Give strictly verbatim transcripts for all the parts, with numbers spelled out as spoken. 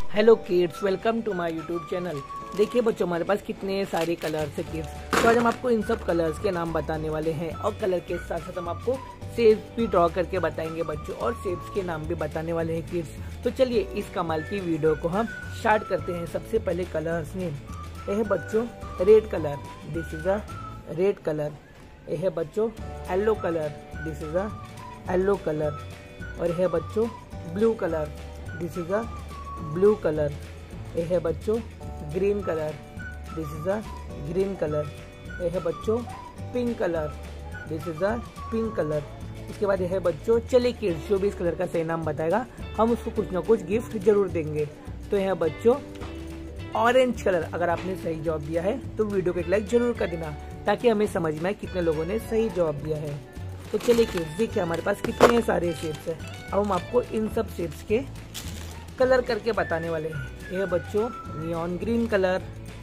Hello kids, welcome to my YouTube channel. देखिए बच्चों, हमारे पास कितने सारे कलर्स है किड्स। तो आज हम आपको इन सब कलर्स के नाम बताने वाले हैं और कलर के साथ साथ हम आपको शेप्स भी ड्रॉ करके बताएंगे बच्चों, और शेप्स के नाम भी बताने वाले हैं किड्स। तो चलिए इस कमाल की वीडियो को हम स्टार्ट करते हैं। सबसे पहले कलर्स नेम, यह है बच्चों red colour, this is a red colour. यह है बच्चों yellow colour, this is a yellow colour. और यह है बच्चों blue colour, this is a blue colour. यह है बच्चों green colour, this is a green colour. यह है बच्चों pink colour, this is a pink colour. इसके बाद यह है बच्चों, चलिए किड्स जो भी इस कलर का सही नाम बताएगा हम उसको कुछ ना कुछ गिफ्ट जरूर देंगे। तो यह है बच्चों ऑरेंज कलर। अगर आपने सही जवाब दिया है तो वीडियो को एक लाइक जरूर कर देना, ताकि हमें समझ में आए कितने लोगों ने सही जवाब दिया है। तो चलिए किड्स देखिए हमारे पास कितने सारे शेप्स है। अब हम आपको इन सब शेप्स के कलर करके बताने वाले हैं। यह बच्चों नियॉन ग्रीन कलर,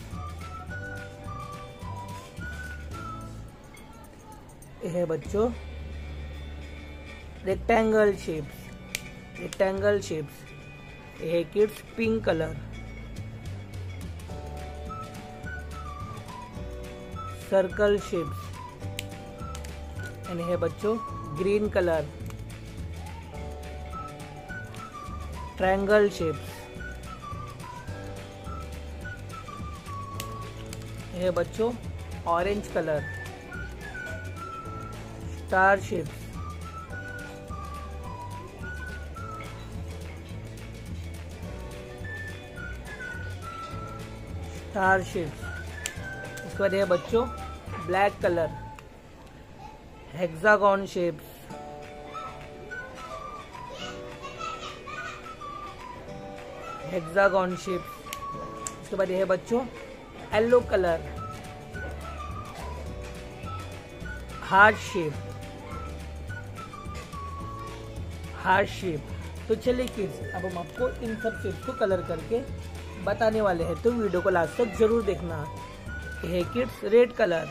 यह है बच्चों रेक्टेंगल शेप्स, रेक्टेंगल शेप्स। यह है kids pink colour, circle shapes. And यह है बच्चों ग्रीन कलर, ट्रायंगल शेप्स। यह है बच्चों orange colour, star shapes. Star shapes. इसके बाद यह है बच्चों black colour, hexagon shapes. Hexagon shapes. इसके बाद यह है बच्चों yellow colour, heart shape, heart shape. तो चलिए किड्स अब हम आपको इन सब शेप्स को कलर करके बताने वाले हैं, तो वीडियो को लास्ट तक जरूर देखना। यह है किड्स रेड कलर,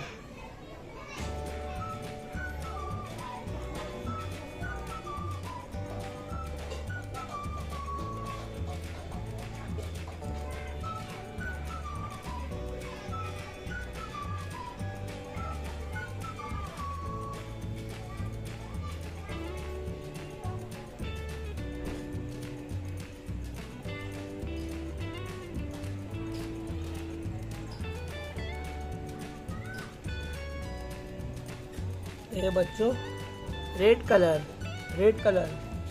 ये बच्चों रेड कलर, रेड कलर।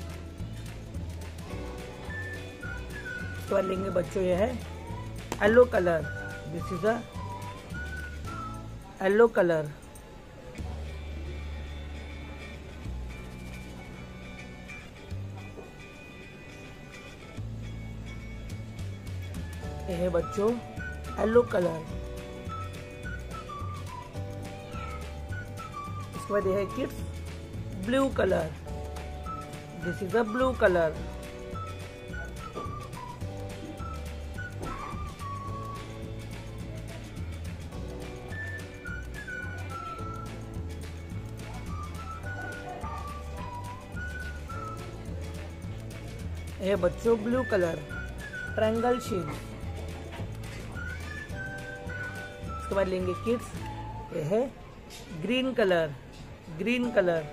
इसके बाद लेंगे बच्चों यह है yellow colour, this is a yellow colour. यह है बच्चों येलो कलर। इसके बाद यह है kids blue colour, this is a blue colour. यह है बच्चों ब्लू कलर, ट्रायंगल शेप। इसके बाद लेंगे किड्स यह है ग्रीन कलर, ग्रीन कलर।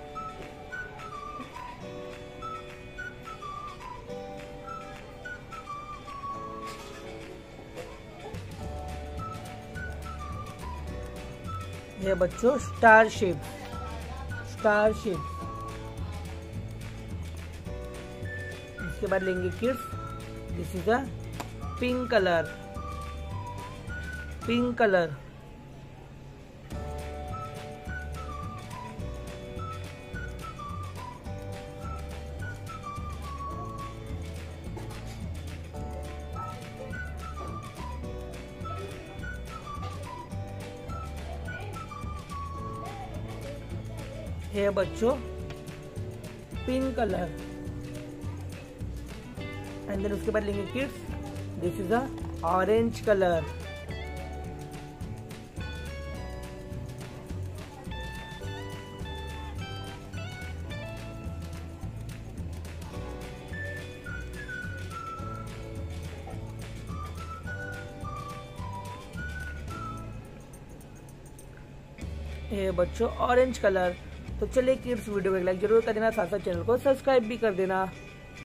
यह बच्चों स्टार शेप, स्टार शेप। इसके बाद लेंगे kids this is a pink colour, pink colour. है बच्चों पिंक कलर। एंड देन उसके बाद लेंगे kids this is a orange colour. है बच्चों ऑरेंज कलर। तो चलिए किड्स वीडियो को लाइक जरूर कर देना, साथ साथ चैनल को सब्सक्राइब भी कर देना।